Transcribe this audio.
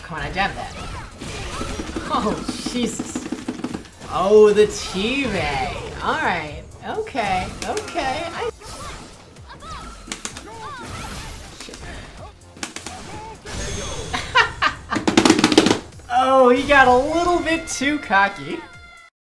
come on, I jabbed that. Oh, Jesus. Oh, the teammate. Alright. Okay. Okay. Oh, he got a little bit too cocky.